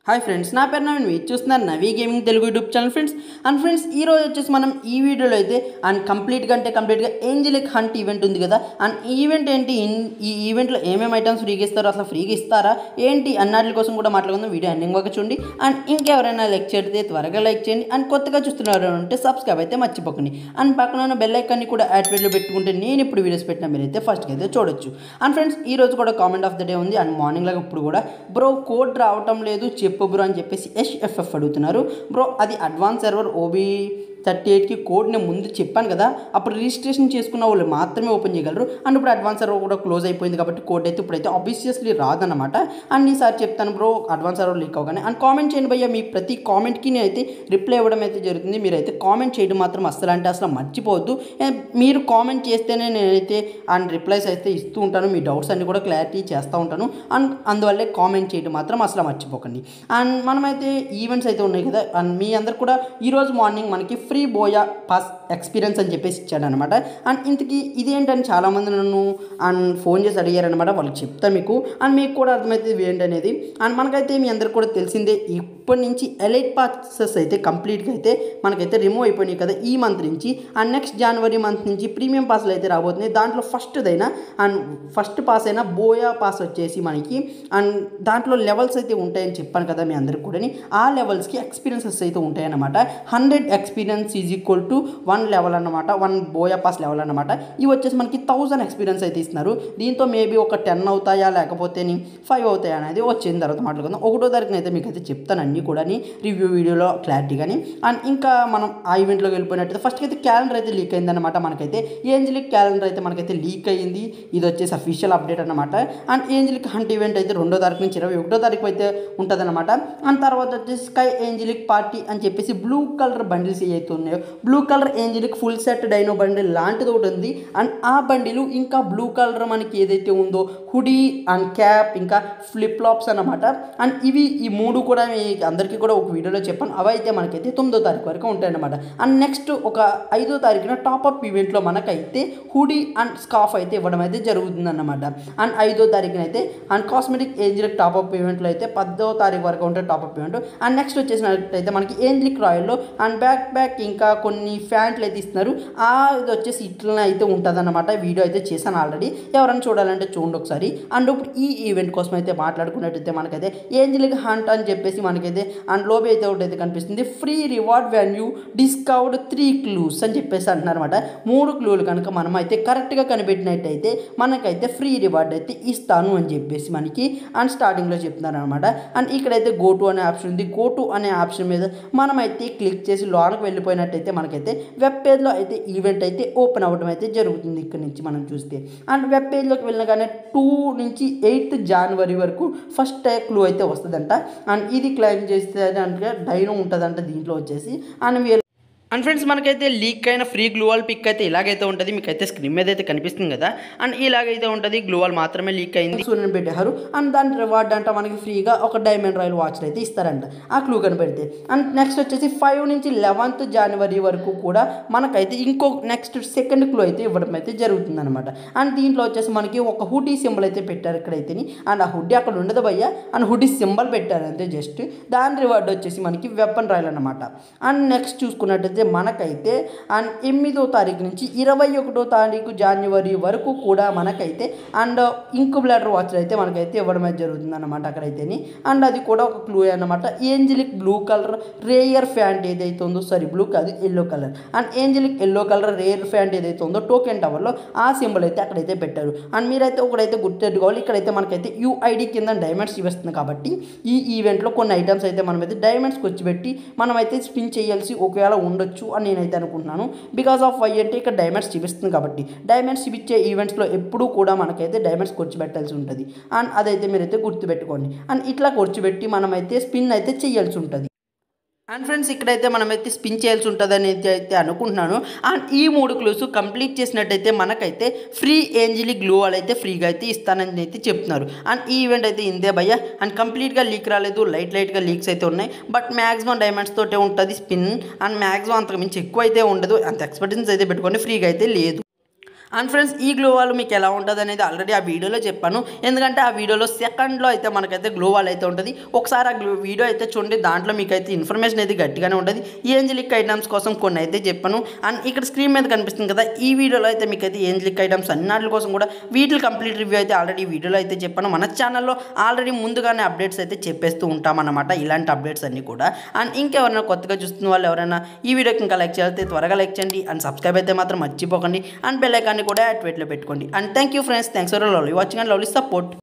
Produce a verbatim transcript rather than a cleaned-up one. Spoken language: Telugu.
హాయ్ ఫ్రెండ్స్, నా పేరు నవీన్. మీరు చూస్తున్నారు Navi gaming Telugu YouTube channel friends. And friends, ఈ రోజు వచ్చేసి మనం ఈ వీడియోలో అయితే అండ్ కంప్లీట్గా అంటే కంప్లీట్గా ఏంజలిక్ హంట్ ఈవెంట్ ఉంది కదా. అండ్ ఈవెంట్ ఏంటి, ఈ ఈవెంట్లో ఏమేమి ఐటమ్స్ ఫ్రీగా ఇస్తారో, అసలు ఫ్రీగా ఇస్తారా ఏంటి అన్నట్ల కోసం కూడా మాట్లాడుకుందాం. వీడియో ఎండింగ్ వరకు చూడండి. అండ్ ఇంకెవరైనా లైక్ చేస్తే త్వరగా లైక్ చేయండి. అండ్ కొత్తగా చూస్తున్నారు అంటే సబ్స్క్రైబ్ అయితే మర్చిపోకండి. అండ్ పక్కన ఉన్న బెల్ ఐకాన్ని కూడా యాక్టివేట్లో పెట్టుకుంటే నేను ఇప్పుడు వీడియోస్ పెట్టిన మీరైతే ఫస్ట్గా అయితే చూడొచ్చు. అండ్ ఫ్రెండ్స్, ఈ రోజు కూడా కామెంట్ ఆఫ్ ద డే ఉంది. అండ్ మార్నింగ్ లాగా ఇప్పుడు కూడా బ్రో కోడ్ రావటం లేదు చెప్పు బ్రో అని చెప్పేసి ఎస్ఎఫ్ఎఫ్ అడుగుతున్నారు. బ్రో అది అడ్వాన్స్ సర్వర్ ఓబీ థర్టీ ఎయిట్కి కోడ్ నేను ముందు చెప్పాను కదా, అప్పుడు రిజిస్ట్రేషన్ చేసుకున్న వాళ్ళు మాత్రమే ఓపెన్ చేయగలరు. అండ్ ఇప్పుడు అడ్వాన్స్ సర్వర్ కూడా క్లోజ్ అయిపోయింది కాబట్టి కోడ్ అయితే ఇప్పుడైతే ఆబ్వియస్లీ రాదన్నమాట. అండ్ ఈసారి చెప్తాను బ్రో అడ్వాన్స్ సర్వర్ లీక్ అవగానే. అండ్ కామెంట్ చేయండి భయ్య, మీ ప్రతి కామెంట్కి నేను అయితే రిప్లై ఇవ్వడం అయితే జరుగుతుంది. మీరైతే కామెంట్ చేయడం మాత్రం అస్సలు అంటే అసలు మర్చిపోవద్దు. మీరు కామెంట్ చేస్తేనే నేనైతే అండ్ రిప్లైస్ అయితే ఇస్తూ ఉంటాను. మీ డౌట్స్ అన్ని కూడా క్లారిటీ చేస్తూ ఉంటాను. అండ్ అందువల్లే కామెంట్ చేయడం మాత్రం అసలు మర్చిపోకండి. అండ్ మనమైతే ఈవెంట్స్ అయితే ఉన్నాయి కదా. అండ్ మీ అందరు కూడా ఈరోజు మార్నింగ్ మనకి ఫ్రీ బోయా పాస్ ఎక్స్పీరియన్స్ అని చెప్పేసి ఇచ్చాడనమాట. అండ్ ఇంతకీ ఇదేంటని చాలామంది నన్ను అండ్ ఫోన్ చేసి అడిగారనమాట. వాళ్ళకి చెప్తాను మీకు, అండ్ మీకు కూడా అర్థమవుతుంది ఏంటనేది. అండ్ మనకైతే మీ అందరికి కూడా తెలిసిందే, ఇప్పటి నుంచి ఎలైట్ పాసెస్ అయితే కంప్లీట్గా అయితే మనకైతే రిమూవ్ అయిపోయినాయి కదా ఈ మంత్ నుంచి. అండ్ నెక్స్ట్ జనవరి మంత్ నుంచి ప్రీమియం పాస్లు అయితే రాబోతున్నాయి. దాంట్లో ఫస్ట్దైనా అండ్ ఫస్ట్ పాస్ అయినా బోయా పాస్ వచ్చేసి మనకి అండ్ దాంట్లో లెవెల్స్ అయితే ఉంటాయని చెప్పాను కదా మీ అందరికి కూడా. ఆ లెవెల్స్కి ఎక్స్పీరియన్సెస్ అయితే ఉంటాయన్నమాట. Hundred experience is equal to one level అనమాట, వన్ బోయా పాస్ లెవెల్ అనమాట. ఇవి వచ్చేసి మనకి థౌజండ్ ఎక్స్పీరియన్స్ అయితే ఇస్తున్నారు. దీంతో మేబీ ఒక టెన్ అవుతాయా లేకపోతే ఫైవ్ అవుతాయా అనేది వచ్చిన తర్వాత మాట్లాడుకుందాం. ఒకటో తారీఖున అయితే మీకు అయితే చెప్తాను అన్నీ కూడా రివ్యూ వీడియోలో క్లారిటీ కానీ. అండ్ ఇంకా మనం ఆ ఈవెంట్లోకి వెళ్ళిపోయినట్టయితే ఫస్ట్కి అయితే క్యాలెండర్ అయితే లీక్ అయిందనమాట. మనకైతే ఏంజలిక్ క్యాలెండర్ అయితే మనకైతే లీక్ అయ్యింది. ఇది వచ్చేసి అఫీషియల్ అప్డేట్ అనమాట. అండ్ ఏంజలిక్ హంట్ ఈవెంట్ అయితే రెండో తారీఖు నుంచి ఇరవై ఒకటో తారీఖు అయితే ఉంటుందన్నమాట. అండ్ తర్వాత వచ్చేసి స్కై ఏంజలిక్ పార్టీ అని చెప్పేసి బ్లూ కలర్ బండిల్స్ ఏవైతే ఉన్నాయో, blue colour angelic full set dino bundle లాంటిది ఒకటి ఉంది. అండ్ ఆ బండిలు ఇంకా బ్లూ కలర్ మనకి ఏదైతే ఉందో హుడీ అండ్ క్యాప్ ఇంకా ఫ్లిప్ ఫ్లాప్స్ అనమాట. అండ్ ఇవి ఈ మూడు కూడా మీ అందరికీ కూడా ఒక వీడియోలో చెప్పాను. అవి అయితే మనకైతే తొమ్మిదో తారీఖు వరకు ఉంటాయన్నమాట. అండ్ నెక్స్ట్ ఒక ఐదో తారీఖున టాప్అప్ ఈవెంట్లో మనకైతే హుడీ అండ్ స్కార్ఫ్ అయితే ఇవ్వడం అయితే జరుగుతుందన్నమాట. అండ్ ఐదో తారీఖున అయితే అండ్ కాస్మెటిక్ ఏంజలిక్ టాప్అప్ ఈవెంట్లో అయితే పదో తారీఖు వరకు ఉంటే టాప్అప్ ఈవెంట్. అండ్ నెక్స్ట్ వచ్చేసినట్టయితే మనకి ఏంజలిక్ రాయల్లో అండ్ బ్యాక్ బ్యాక్ ఇంకా కొన్ని ఫ్యాంట్లు అయితే ఇస్తున్నారు. ఆ ఇది వచ్చేసి ఇట్లనే అయితే ఉంటుంది అన్నమాట. వీడియో అయితే చేశాను ఆల్రెడీ, ఎవరైనా చూడాలంటే చూడండి ఒకసారి. అండ్ ఇప్పుడు ఈ ఈవెంట్ కోసం అయితే మాట్లాడుకున్నట్టయితే మనకైతే ఏంజలిక్ హంట్ అని చెప్పేసి మనకైతే అండ్ లోబీ అయితే ఒకటి అయితే కనిపిస్తుంది. Free reward value discovered three clues అని చెప్పేసి అంటున్నారు అనమాట. మూడు క్లూలు కనుక మనం అయితే కరెక్ట్గా కనిపెట్టినట్టయితే మనకైతే ఫ్రీ రివార్డ్ అయితే ఇస్తాను అని చెప్పేసి మనకి అండ్ స్టార్టింగ్లో చెప్తున్నారు అనమాట. అండ్ ఇక్కడైతే గో టు అనే ఆప్షన్ ఉంది. గో టు అనే ఆప్షన్ మీద మనమైతే క్లిక్ చేసి లోనకి వెళ్ళిపోయినట్టయితే మనకైతే వెబ్ పేజ్లో అయితే ఈవెంట్ అయితే ఓపెన్ అవ్వడం అయితే జరుగుతుంది. ఇక్కడ నుంచి మనం చూస్తే అండ్ వెబ్ పేజ్లోకి వెళ్ళగానే టూ నుంచి ఎయిత్ జనవరి వరకు ఫస్ట్ క్లూ అయితే వస్తుందంట. అండ్ ఇది క్లైమ్ చేస్తే అంటే డైనో ఉంటుందంట దీంట్లో వచ్చేసి. అండ్ అండ్ ఫ్రెండ్స్, మనకైతే లీక్ అయిన ఫ్రీ గ్లూవాల్ పిక్ అయితే ఇలాగైతే ఉంటుంది. మీకైతే స్క్రీన్ మీద అయితే కనిపిస్తుంది కదా. అండ్ ఇలాగైతే ఉంటుంది. గ్లూవాల్ మాత్రమే లీక్ అయింది సూర్యుని పెట్టారు. అండ్ దాని రివార్డ్ అంట మనకి ఫ్రీగా ఒక డైమండ్ రాయల్ వాచ్ అయితే ఇస్తారంట ఆ క్లూ కనిపెడితే. అండ్ నెక్స్ట్ వచ్చేసి ఫైవ్ నుంచి లెవెన్త్ జనవరి వరకు కూడా మనకైతే ఇంకో నెక్స్ట్ సెకండ్ క్లూ అయితే ఇవ్వడం అయితే జరుగుతుంది అనమాట. అండ్ దీంట్లో వచ్చేసి మనకి ఒక హుడీ సింబల్ అయితే పెట్టారు ఇక్కడైతే. అండ్ ఆ హుడీ అక్కడ ఉండదు భయ్య, అండ్ హుడీ సింబల్ పెట్టారు అంతే జస్ట్. దాని రివార్డ్ వచ్చేసి మనకి వెపన్ రాయల్ అనమాట. అండ్ నెక్స్ట్ చూసుకున్నట్టయితే మనకైతే అండ్ ఎనిమిదో తారీఖు నుంచి ఇరవై ఒకటో తారీఖు జనవరి వరకు కూడా మనకైతే అండ్ ఇంక్యుబేటర్ వాచ్ అయితే మనకైతే ఇవ్వడం అయితే జరుగుతుంది అనమాట అక్కడైతే. అండ్ అది కూడా ఒక క్లూ అనమాట. Angelic blue colour rare pant ఏదైతే ఉందో, సారీ బ్లూ కాదు yellow colour, and angelic yellow colour rare pant ఏదైతే ఉందో టోకెన్ టవర్లో ఆ సింబల్ అయితే అక్కడైతే పెట్టారు. అండ్ మీరైతే ఒకడైతే గుర్తెట్టుకోవాలి, ఇక్కడైతే మనకైతే యూఐడి కింద డైమండ్స్ ఇస్తుంది కాబట్టి ఈ ఈవెంట్లో కొన్ని ఐటమ్స్ అయితే మనమైతే డైమండ్స్కి వచ్చి పెట్టి మనమైతే స్పిన్ చేయాల్సి ఒకవేళ ఉండొచ్చు అని నేనైతే అనుకుంటున్నాను. బికాస్ ఆఫ్ వై అంటే ఇక్కడ డైమండ్స్ చూపిస్తుంది కాబట్టి డైమండ్స్ చూపించే ఈవెంట్స్లో ఎప్పుడూ కూడా మనకైతే డైమండ్స్ కూర్చోబెట్టాల్సి ఉంటుంది. అండ్ అదైతే మీరైతే గుర్తుపెట్టుకోండి. అండ్ ఇట్లా కూర్చోబెట్టి మనమైతే స్పిన్ అయితే చేయాల్సి ఉంటుంది. అండ్ ఫ్రెండ్స్, ఇక్కడైతే మనమైతే స్పిన్ చేయాల్సి ఉంటుందని అయితే అనుకుంటున్నాను. అండ్ ఈ మూడు క్లూస్ కంప్లీట్ చేసినట్టయితే మనకైతే ఫ్రీ ఏంజలిక్ గ్లూవాల్ అయితే ఫ్రీగా అయితే ఇస్తానని అయితే చెప్తున్నారు. అండ్ ఈ ఈవెంట్ అయితే ఇందే భయ్య. అండ్ కంప్లీట్గా లీక్ రాలేదు, లైట్ లైట్గా లీక్స్ అయితే ఉన్నాయి. బట్ మ్యాక్సిమం డైమండ్స్ తోటే ఉంటుంది స్పిన్. అండ్ మ్యాక్సిమం అంతకు మించి ఎక్కువ అయితే ఉండదు. అంత ఎక్స్పెక్టేషన్స్ అయితే పెట్టుకొని ఫ్రీగా అయితే లేదు. అండ్ ఫ్రెండ్స్ ఈ గ్లో వాల్ మీకు ఎలా ఉంటుంది అనేది ఆల్రెడీ ఆ వీడియోలో చెప్పాను. ఎందుకంటే ఆ వీడియోలో సెకండ్లో అయితే మనకైతే గ్లో వాల్ అయితే ఉంటుంది. ఒకసారి ఆ గ్లో వీడియో అయితే చూడండి, దాంట్లో మీకు అయితే ఇన్ఫర్మేషన్ అయితే గట్టిగానే ఉంటుంది. ఏంజలిక్ ఐటమ్స్ కోసం కొన్ని అయితే చెప్పాను. అండ్ ఇక్కడ స్క్రీన్ మీద కనిపిస్తుంది కదా, ఈ వీడియోలో అయితే మీకు అయితే ఏంజలిక్ ఐటమ్స్ అన్నిటి కోసం కూడా వీటి కంప్లీట్ రివ్యూ అయితే ఆల్రెడీ వీడియోలో అయితే చెప్పాను. మన ఛానల్లో ఆల్రెడీ ముందుగానే అప్డేట్స్ అయితే చెప్పేస్తూ ఉంటామన్నమాట, ఇలాంటి అప్డేట్స్ అన్నీ కూడా. అండ్ ఇంకెవరైనా కొత్తగా చూస్తున్న వాళ్ళు ఎవరైనా ఈ వీడియోకి ఇంకా లైక్ చేస్తే త్వరగా లైక్ చేయండి. అండ్ సబ్స్క్రైబ్ అయితే మాత్రం మర్చిపోకండి. అండ్ బెల్ ఐకాన్ని కూడా యాక్టివేట్లో పెట్టుకోండి. And thank you friends, thanks for lovely watching and lovely support.